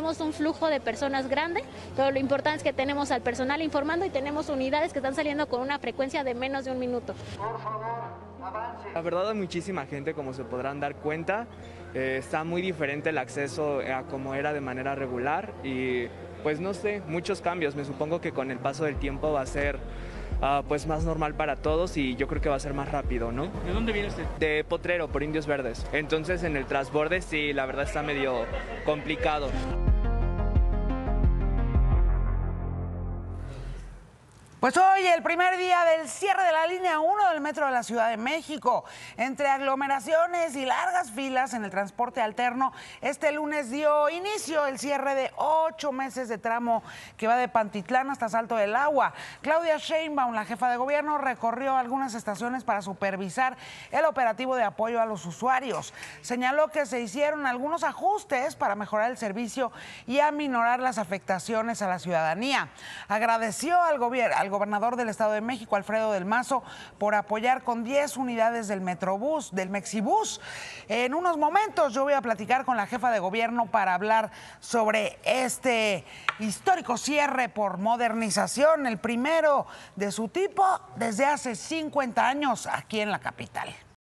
tenemos un flujo de personas grande, pero lo importante es que tenemos al personal informando y tenemos unidades que están saliendo con una frecuencia de menos de un minuto. Por favor, avance. La verdad hay muchísima gente, como se podrán dar cuenta. Está muy diferente el acceso a como era de manera regular y pues no sé, muchos cambios. Me supongo que con el paso del tiempo va a ser pues más normal para todos y yo creo que va a ser más rápido, ¿no? ¿De dónde viene usted? De Potrero, por Indios Verdes. Entonces en el transborde sí, la verdad está medio complicado. Pues hoy, el primer día del cierre de la línea 1 del metro de la Ciudad de México. Entre aglomeraciones y largas filas en el transporte alterno, este lunes dio inicio el cierre de 8 meses de tramo que va de Pantitlán hasta Salto del Agua. Claudia Sheinbaum, la jefa de gobierno, recorrió algunas estaciones para supervisar el operativo de apoyo a los usuarios. Señaló que se hicieron algunos ajustes para mejorar el servicio y aminorar las afectaciones a la ciudadanía. Agradeció al gobernador del Estado de México, Alfredo del Mazo, por apoyar con 10 unidades del Metrobús, del Mexibús. En unos momentos yo voy a platicar con la jefa de gobierno para hablar sobre este histórico cierre por modernización, el primero de su tipo desde hace 50 años aquí en la capital.